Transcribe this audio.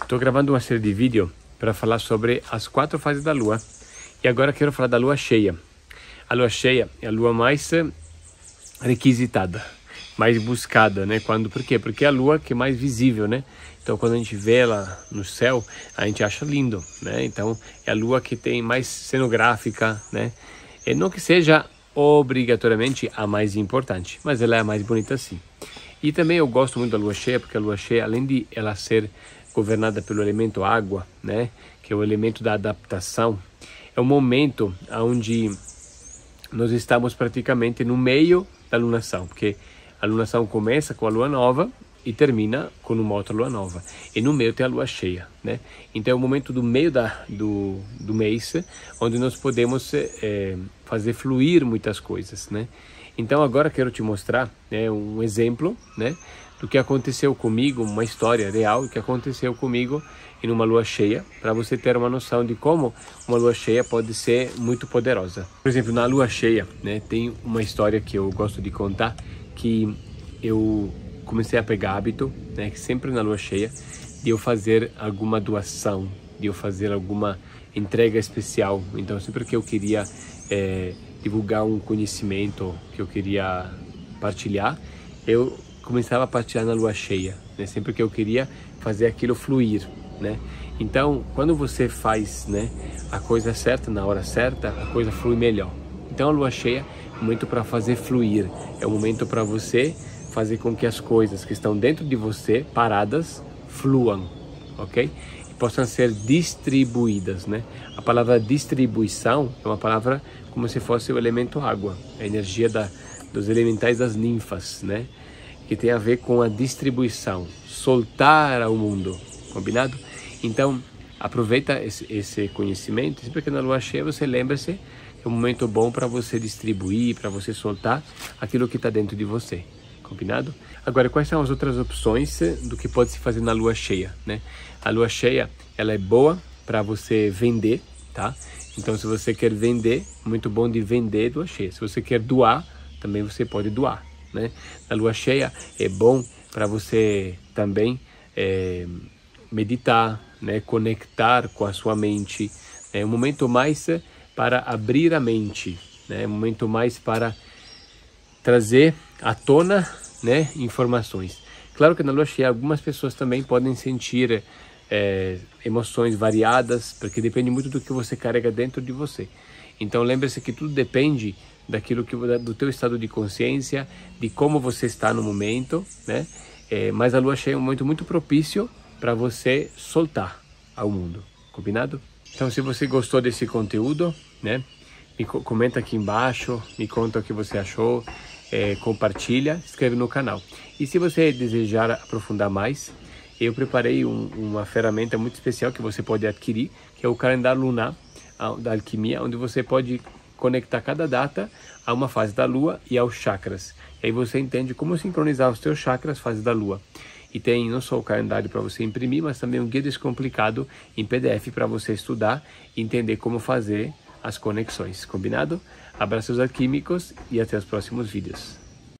Estou gravando uma série de vídeos para falar sobre as 4 fases da Lua. E agora quero falar da Lua cheia. A Lua cheia é a Lua mais requisitada, mais buscada, né? Por quê? Porque é a Lua que é mais visível, né? Então, quando a gente vê ela no céu, a gente acha lindo, né? Então, é a Lua que tem mais cenográfica, né? E não que seja obrigatoriamente a mais importante, mas ela é a mais bonita sim. E também eu gosto muito da Lua cheia, porque a Lua cheia, além de ela ser governada pelo elemento água, né, que é o elemento da adaptação, é um momento onde nós estamos praticamente no meio da lunação, porque a lunação começa com a lua nova e termina com uma outra lua nova, e no meio tem a lua cheia, né? Então é o momento do meio do mês, onde nós podemos fazer fluir muitas coisas, né? Então agora quero te mostrar, né, um exemplo, né, do que aconteceu comigo, uma história real que aconteceu comigo em uma lua cheia, para você ter uma noção de como uma lua cheia pode ser muito poderosa. Por exemplo, na lua cheia, né, tem uma história que eu gosto de contar, que eu comecei a pegar hábito, né, que sempre na lua cheia, de eu fazer alguma doação, de eu fazer alguma entrega especial. Então, sempre que eu queria divulgar um conhecimento que eu queria partilhar, eu começava a partilhar na lua cheia, né? Sempre que eu queria fazer aquilo fluir, né? Então, quando você faz, né, a coisa certa na hora certa, a coisa flui melhor. Então, a lua cheia é um momento para fazer fluir, é um momento para você fazer com que as coisas que estão dentro de você, paradas, fluam, ok? E possam ser distribuídas, né? A palavra distribuição é uma palavra como se fosse o elemento água, a energia dos elementais das ninfas, né? Que tem a ver com a distribuição, soltar ao mundo, combinado? Então, aproveita esse conhecimento, sempre que na lua cheia você lembra-se que é um momento bom para você distribuir, para você soltar aquilo que está dentro de você, combinado? Agora, quais são as outras opções do que pode se fazer na lua cheia, né? A lua cheia, ela é boa para você vender, tá? Então, se você quer vender, muito bom de vender lua cheia. Se você quer doar, também você pode doar, né? Na lua cheia é bom para você também meditar, né? Conectar com a sua mente. É um momento mais para abrir a mente, né? É um momento mais para trazer à tona, né, informações. Claro que na lua cheia algumas pessoas também podem sentir emoções variadas, porque depende muito do que você carrega dentro de você. Então lembre-se que tudo depende do teu estado de consciência, de como você está no momento, né? Mas a lua cheia é um momento muito propício para você soltar ao mundo, combinado? Então, se você gostou desse conteúdo, né, comenta aqui embaixo, me conta o que você achou, compartilha, se inscreve no canal. E se você desejar aprofundar mais, eu preparei uma ferramenta muito especial que você pode adquirir, que é o calendário lunar da alquimia, onde você pode conectar cada data a uma fase da lua e aos chakras. E aí você entende como sincronizar os seus chakras, fases da lua. E tem não só o calendário para você imprimir, mas também um guia descomplicado em PDF para você estudar e entender como fazer as conexões, combinado? Abraços alquímicos e até os próximos vídeos.